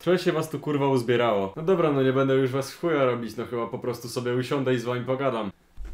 Trochę się was tu kurwa uzbierało. No dobra, no nie będę już was w chuja robić, no chyba po prostu sobie usiądę i z wami pogadam.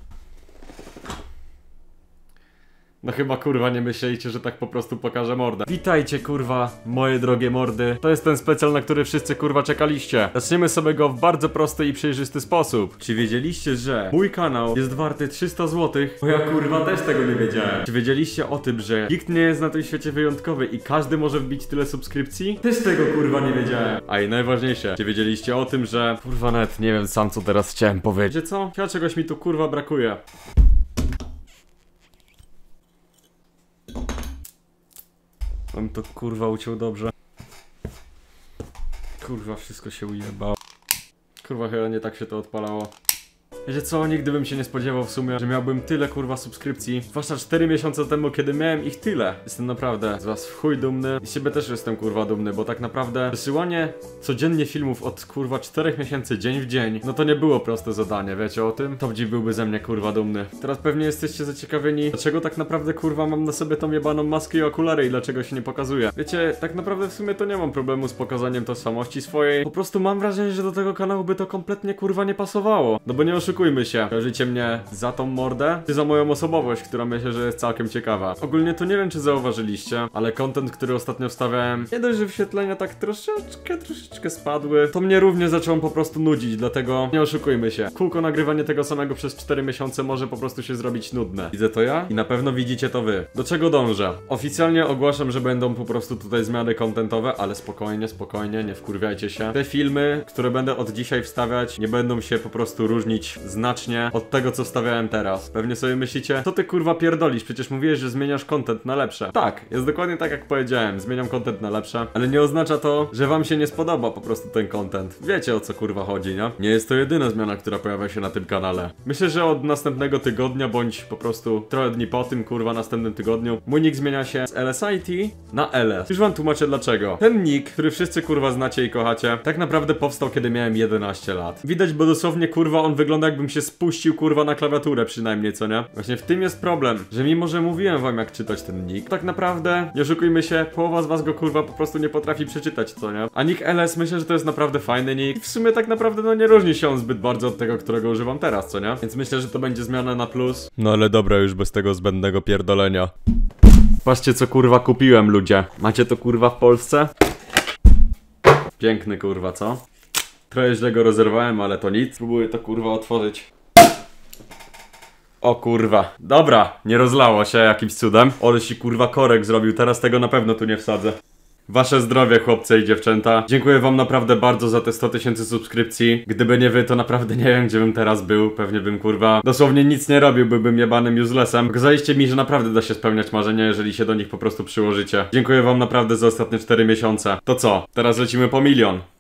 No chyba kurwa nie myśleliście, że tak po prostu pokażę mordę. Witajcie kurwa, moje drogie mordy. To jest ten specjal, na który wszyscy kurwa czekaliście. Zaczniemy sobie go w bardzo prosty i przejrzysty sposób. Czy wiedzieliście, że mój kanał jest warty 300 zł? Bo ja kurwa też tego nie wiedziałem. Czy wiedzieliście o tym, że nikt nie jest na tym świecie wyjątkowy i każdy może wbić tyle subskrypcji? Też tego kurwa nie wiedziałem. A i najważniejsze, czy wiedzieliście o tym, że... Kurwa net, nie wiem sam co teraz chciałem powiedzieć. Wiecie co? Chyba czegoś mi tu kurwa brakuje. On to kurwa uciął dobrze. Kurwa, wszystko się ujebało. Kurwa, chyba nie tak się to odpalało. Wiecie co, nigdy bym się nie spodziewał w sumie, że miałbym tyle kurwa subskrypcji. Zwłaszcza 4 miesiące temu, kiedy miałem ich tyle. Jestem naprawdę z was w chuj dumny. I z siebie też jestem kurwa dumny, bo tak naprawdę wysyłanie codziennie filmów od kurwa 4 miesięcy dzień w dzień, no to nie było proste zadanie, wiecie o tym? Topdzi byłby ze mnie kurwa dumny. Teraz pewnie jesteście zaciekawieni, dlaczego tak naprawdę kurwa mam na sobie tą jebaną maskę i okulary i dlaczego się nie pokazuję. Wiecie, tak naprawdę w sumie to nie mam problemu z pokazaniem tożsamości swojej. Po prostu mam wrażenie, że do tego kanału by to kompletnie kurwa nie pasowało. No bo nie oszukujmy się, kojarzycie mnie za tą mordę, czy za moją osobowość, która myślę, że jest całkiem ciekawa. Ogólnie to nie wiem, czy zauważyliście, ale content, który ostatnio wstawiałem, nie dość, że wyświetlenia tak troszeczkę spadły, to mnie również zaczęło po prostu nudzić, dlatego nie oszukujmy się. Kółko nagrywanie tego samego przez 4 miesiące może po prostu się zrobić nudne. Widzę to ja i na pewno widzicie to wy. Do czego dążę? Oficjalnie ogłaszam, że będą po prostu tutaj zmiany contentowe, ale spokojnie, nie wkurwiajcie się. Te filmy, które będę od dzisiaj wstawiać, nie będą się po prostu różnić znacznie od tego, co wstawiałem teraz. Pewnie sobie myślicie, co ty kurwa pierdolisz, przecież mówiłeś, że zmieniasz content na lepsze. Tak, jest dokładnie tak jak powiedziałem, zmieniam content na lepsze, ale nie oznacza to, że wam się nie spodoba po prostu ten content. Wiecie o co kurwa chodzi, nie? Nie jest to jedyna zmiana, która pojawia się na tym kanale. Myślę, że od następnego tygodnia, bądź po prostu trochę dni po tym kurwa następnym tygodniu, mój nick zmienia się z LSIT na LS. Już wam tłumaczę dlaczego. Ten nick, który wszyscy kurwa znacie i kochacie, tak naprawdę powstał, kiedy miałem 11 lat. Widać, bo dosłownie kurwa on wygląda, jakbym się spuścił kurwa na klawiaturę przynajmniej, co nie? Właśnie w tym jest problem, że mimo, że mówiłem wam jak czytać ten nick, tak naprawdę, nie oszukujmy się, połowa z was go kurwa po prostu nie potrafi przeczytać, co nie? A nick LS myślę, że to jest naprawdę fajny nick. W sumie tak naprawdę no nie różni się on zbyt bardzo od tego, którego używam teraz, co nie? Więc myślę, że to będzie zmiana na plus. No ale dobra, już bez tego zbędnego pierdolenia. Patrzcie co kurwa kupiłem, ludzie. Macie to kurwa w Polsce? Piękny kurwa, co? Trochę źle go rozerwałem, ale to nic. Spróbuję to kurwa otworzyć. O kurwa. Dobra, nie rozlało się jakimś cudem. Ale się kurwa korek zrobił, teraz tego na pewno tu nie wsadzę. Wasze zdrowie, chłopcy i dziewczęta. Dziękuję wam naprawdę bardzo za te 100 000 subskrypcji. Gdyby nie wy, to naprawdę nie wiem, gdzie bym teraz był. Pewnie bym kurwa dosłownie nic nie robił, byłbym jebanym uselessem. Pokazaliście mi, że naprawdę da się spełniać marzenia, jeżeli się do nich po prostu przyłożycie. Dziękuję wam naprawdę za ostatnie 4 miesiące. To co? Teraz lecimy po 1 000 000.